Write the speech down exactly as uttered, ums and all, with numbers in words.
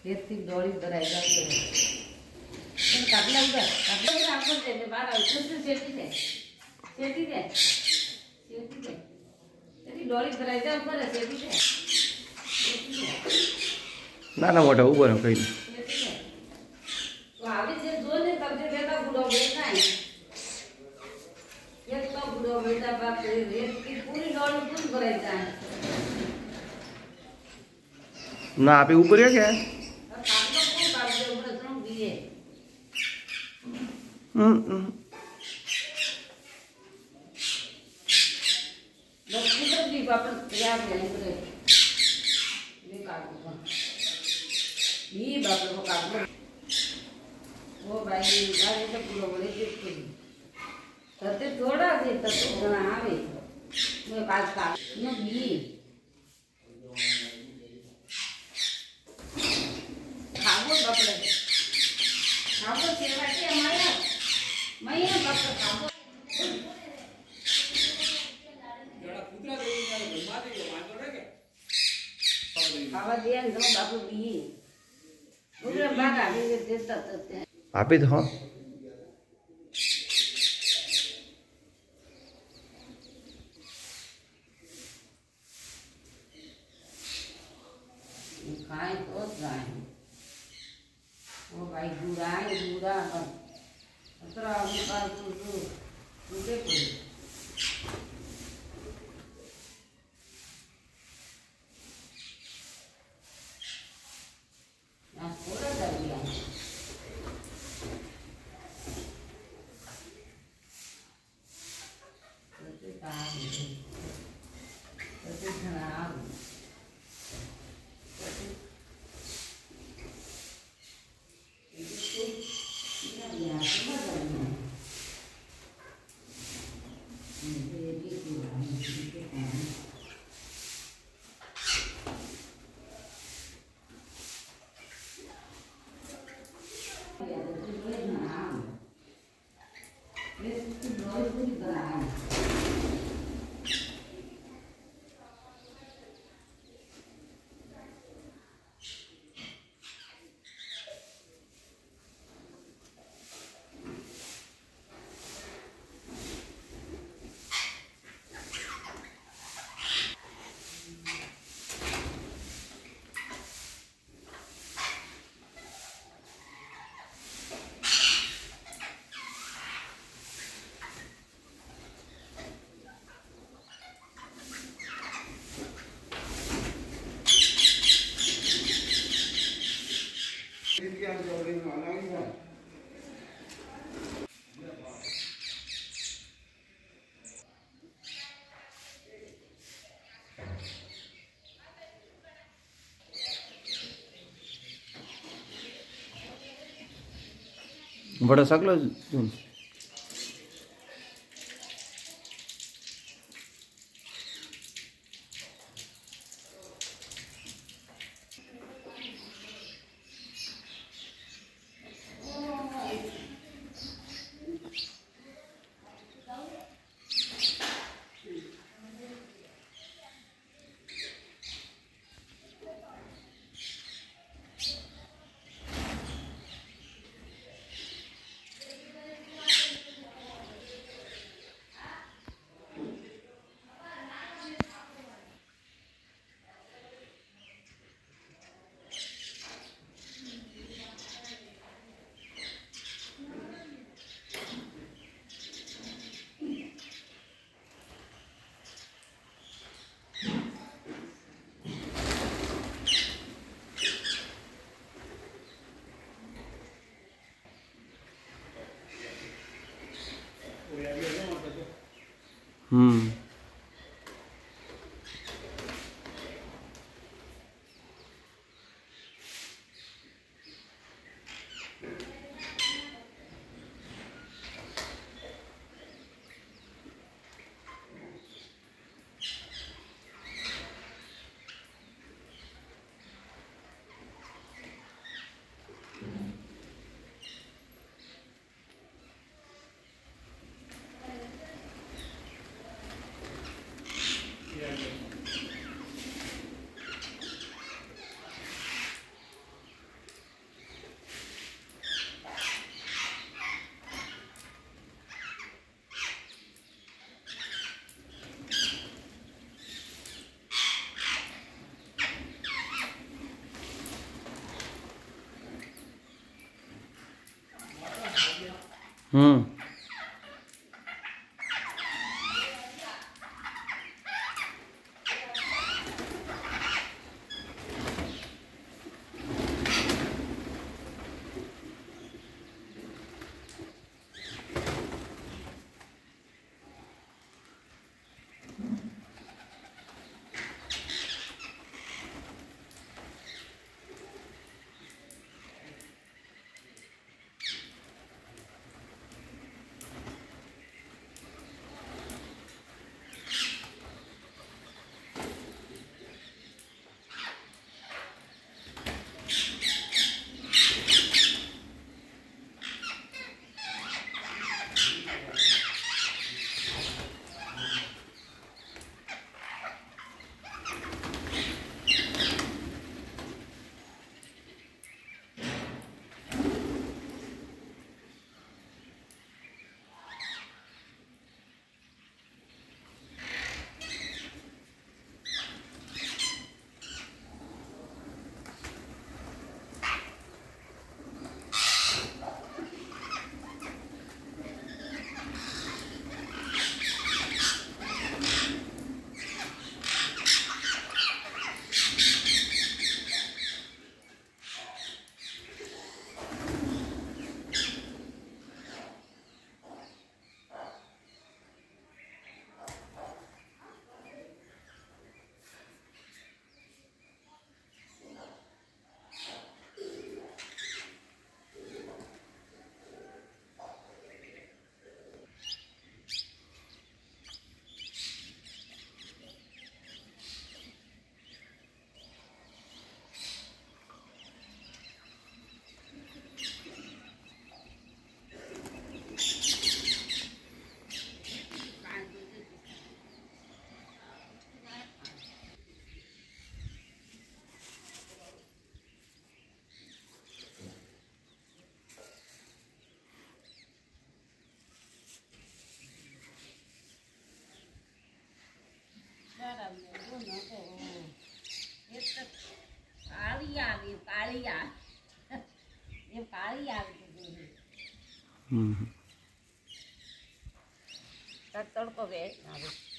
एक थी डोली भराई जाती है काटला उधर काटला उधर आपको दे दे बाहर आओ कुछ सेटी दे सेटी दे सेटी दे तेरी डोली भराई जा ऊपर सेटी दे ना ना मोटा ऊपर है कहीं तो आगे जे जो ने तब जे बेटा बुढ़ो बेटा है ये तो बुढ़ो बेटा बाप रे ये की पूरी डोली पूरी भराई जाए ना आप ही ऊपर है क्या हम्म वो भाई गाड़ी तो पूरा बोले तते थोड़ा दे तते घना आवे मैं पास का न भी खाबो बापरे खाबो सेवा के हमारा मैं ये बाप खाबो जड़ा पुत्रा दे ना घुमा दे वांचो रे के खावा दिया न बापू भी पूरे बात आगे देता तते आप ही तो हाँ खाए तो जाए वो भाई गुराए गुरा अतरा मुका तू तू तुझे कोई ना पूरा कर दिया तो तार तो खराब बड़ा सकलो हम्म हम्म કાળી આવી કાળી આવી એ કાળી આવી हम्म તડકો બે આવે